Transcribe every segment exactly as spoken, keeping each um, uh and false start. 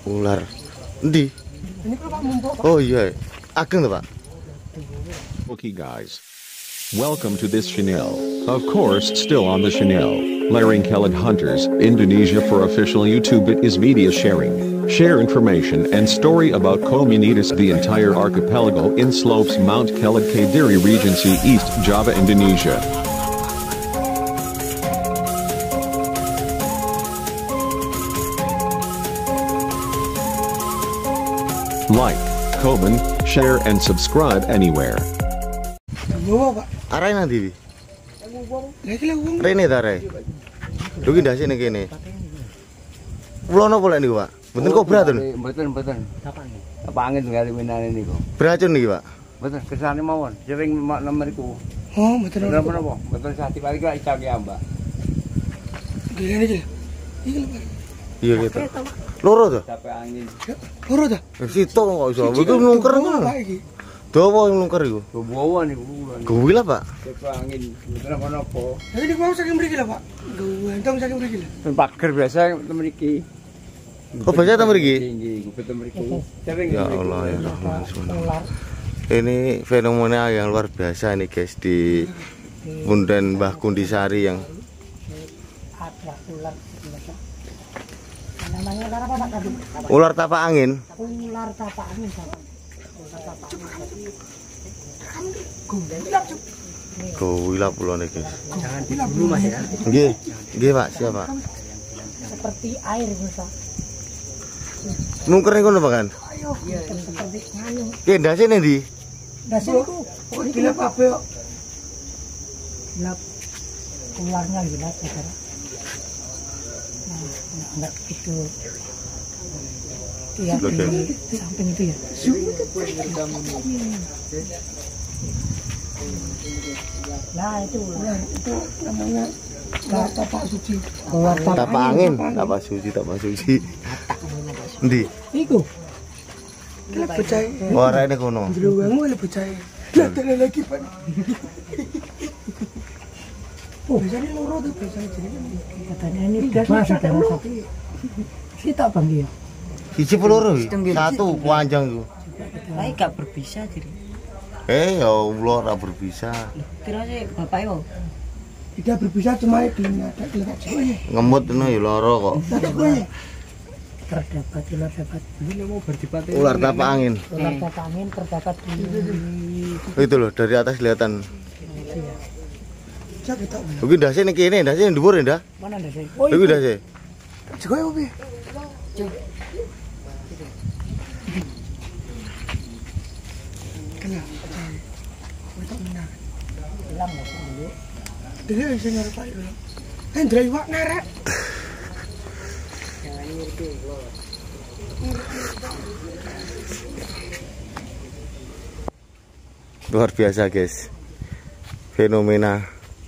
Ular. Endi? Ini kalau Pak mumpuk. Oh iya. Ageng to, Pak? Okay guys, welcome to this channel. Of course still on the channel, Laring Kelad Hunters, Indonesia for official YouTube. It is media sharing. Share information and story about Komunitas, the entire archipelago in slopes Mount Kelad Kediri Regency, East Java, Indonesia. Like, comment, share and subscribe anywhere. Yo, Pak. Arai nanti. Lagi lah wong. Rene ta arai. Lho ki ndase ning kene. Pulau napa lek niku, Pak? Mboten kobra to? Mboten, mboten. Apa angin sekali menane niku. Beracun niki, Pak. Mboten kersane mawon. Sering nomor iku. Oh, betul. Napa napa? Mboten sati balik lagi cak ya, Mbak. Gila iki. Iki lho, Pak. Iya gitu. Loro to? Capek angin. Loro ta? Situ kok iso. Iku nungker ngono. Dawa yang nungker iku. Bawa niku. Kuwi lah, Pak. Capek angin. Mboten napa-napa. Jadi niku mau saking mriki lah, Pak. Ganteng saking mriki lah. Pager biasa mriki. Oh, biasa ta mriki? Nggih, betul mriki. Sering. Ya Allah ya Rahman. Ini fenomena yang luar biasa nih guys di Punden Mbah Kundisari yang ada ular namanya ular apa Pak tadi? ular tapak angin. Ular tapak angin Pak. Ular tapak angin. Gowila pulau nih guys. Jangan dulu Mas ya. Nggih, nggih Pak, siap Pak. Seperti air Pak. Nungker niku Pak kan? Iya, seperti nganu. Ki ndase ndi? Ndase niku Kok gila kabeh kok. Lap ularnya gila saudara. Nah, enggak itu. Iya, di samping itu ya. Nah, itu ular Itu namanya ular tapak suci. ular Tapak angin, tapak suci, tapak suci. Ndi? Iku. Lah bocah. Oh, arene kono. Jeruangmu lah bocah. Lah tenan lagi, Pak. Oh, biasanya loro tuh biasanya jadi. Katanya ini gas masuk dalam satu. Kita panggil. Siji peluru, satu panjang iku. Lah gak berbisa jadi. Eh, ya Allah ora berbisa. Kira sih bapak yo. Tidak berbisa cuma di ada kelihatan sih. Ngemut ngono ya lara kok. Tapi gue Terdapat ular dapat Ini mau berdipati. Ular tapak angin. ular tapak angin terdapat di Itu loh dari atas kelihatan. cak kita. Mungkin ndase ning kene, ndase ning dhuwur ndak? mana ada sih? Oh Iku ndase. Juga ya, Bi. Kena. Kita menang. hilang nggak sih dulu? Dia yang sing ngarep ayo. Hendra iwak nerek. Luar biasa guys. Fenomena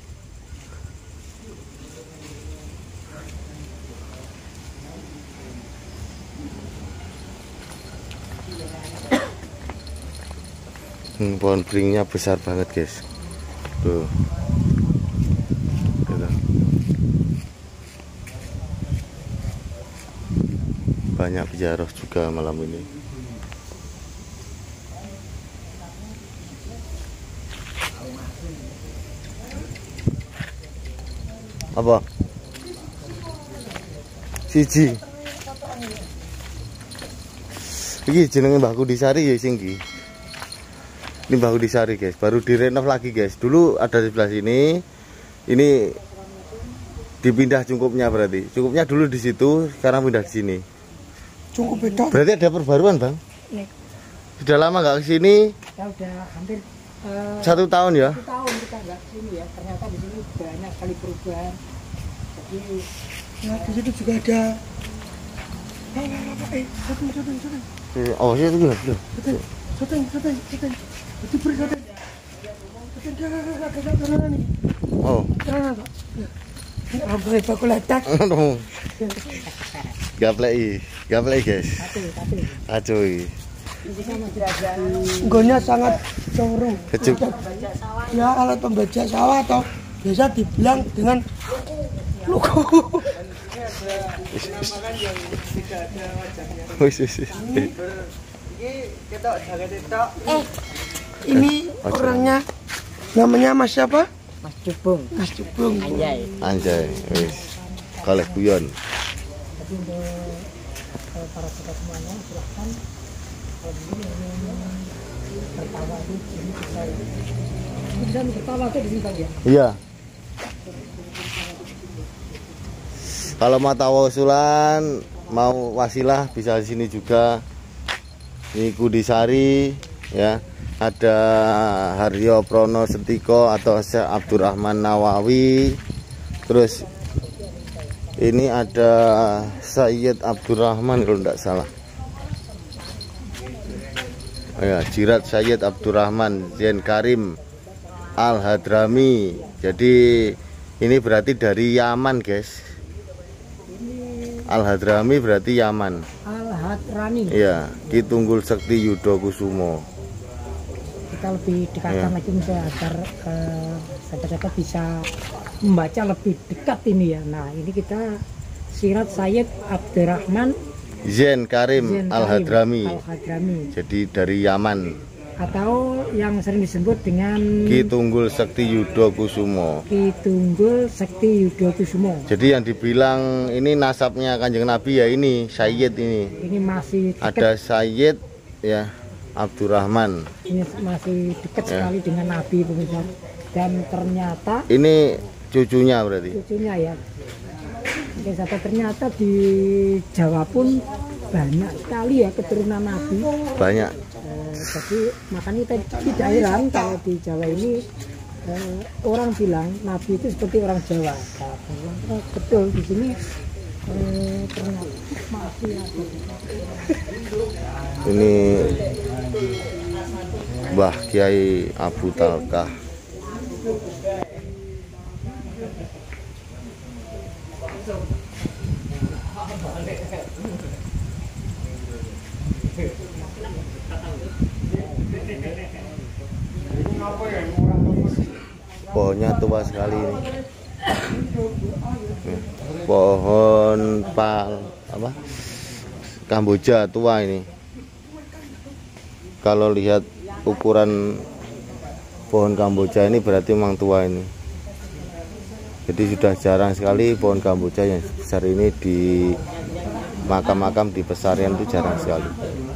hmm, pohon beringnya besar banget guys. Tuh. Tuh. Banyak bijaroh juga malam ini. Apa? Siji. Iki jenenge Mbah Kundisari ya sing iki. Ini Mbah Kundisari guys, baru direnov lagi guys. Dulu ada di sebelah sini. Ini dipindah cungkupnya berarti. Cungkupnya dulu di situ, sekarang pindah di sini. Cukup beda. Berarti ada perbaruan, Bang? Nih, Sudah lama nggak ke sini? ya udah hampir eh, Satu tahun ya? satu tahun kita nggak sini ya. Ternyata di sini banyak kali perubahan. Jadi Nah, di situ juga ada. Eh, apa eh, syuting, syuting, syuting. Oh, sih itu gila. Syuting, syuting, syuting, syuting. Itu beri syuting. Syuting, dia ada ada nih. Oh. Nah, Pak. Ini rambutnya bakul letak. Aduh. Gapleki, gapleki guys. satu, satu. Acuy. Gonya sangat coru. Kejuk. Ya alat pembaca sawah atau biasa dibilang dengan logo. Wis, wis. Wis, wis, wis. Eh, ini orangnya namanya Mas siapa? Mas Cubung. Mas Cubung. Anjay. Anjay, wis. Kalih guyon. Jadi untuk eh, para sobat semuanya silahkan kalau begini ingin tertawa di sini bisa. Bisa tertawa tuh di sini Bang ya. Iya. Kalau mau tahu usulan, mau wasilah bisa di sini juga. Ini Kudisari ya. Ada Haryo Prono Setiko atau Syekh Abdurrahman Nawawi. Terus ini ada Sayyid Abdurrahman kalau tidak salah. Ya, Jirat Sayyid Abdurrahman Zain Karim Al-Hadrami. Jadi ini berarti dari Yaman, guys. Al-Hadrami berarti Yaman. Al-Hadrami. Iya, Ki Tunggul Sekti Yudo Kusumo. Kita lebih dekatkan Ya. lagi misalnya agar eh, sahabat-sahabat bisa membaca lebih dekat ini ya. Nah, ini kita Sirat Sayyid Abdurrahman Zain Karim Zain Karim Al-Hadrami. Al-Hadrami. Jadi dari Yaman. Atau yang sering disebut dengan Ki Tunggul Sekti Yudo Kusumo. Ki Tunggul Sekti Yudo Kusumo. Jadi yang dibilang ini nasabnya Kanjeng Nabi ya ini Sayyid ini. Ini masih dekat, Ada Sayyid ya Abdurrahman. ini masih dekat Ya. sekali dengan Nabi pemirsa. Dan ternyata Ini cucunya berarti. cucunya ya. Oke, sahabat, ternyata di Jawa pun banyak sekali ya keturunan Nabi. Banyak. Eh, jadi makanya kita tidak heran kalau di Jawa ini eh, orang bilang Nabi itu seperti orang Jawa. Nah, oh, betul di sini eh, ternyata masih ada. Ini Mbah Kiai Abu Talkah. Pohonnya tua sekali ini. Pohon pal apa? Kamboja tua ini. Kalau lihat ukuran pohon Kamboja ini berarti memang tua ini. Jadi sudah jarang sekali pohon Kamboja yang besar ini di makam-makam di pesarian itu jarang sekali.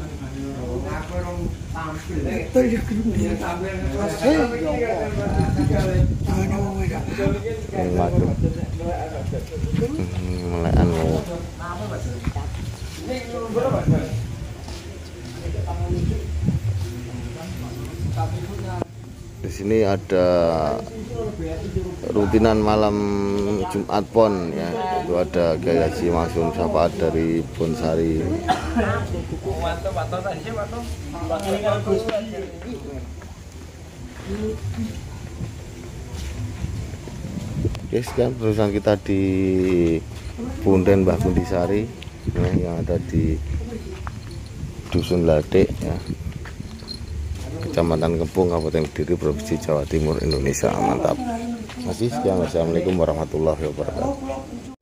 Yang madu. Hmm, melekan loh. Di sini ada rutinan malam Jumat Pon ya. Itu ada Kiai Haji Maksum Syafaat dari Bonsari. Oke, sekian perusahaan kita di Punten Mbah Kudisari ya, yang ada di Dusun Ladek ya. Kecamatan Kempung, Kabupaten Kediri, Provinsi Jawa Timur, Indonesia. Mantap. Masih sekian. Wassalamualaikum warahmatullahi wabarakatuh.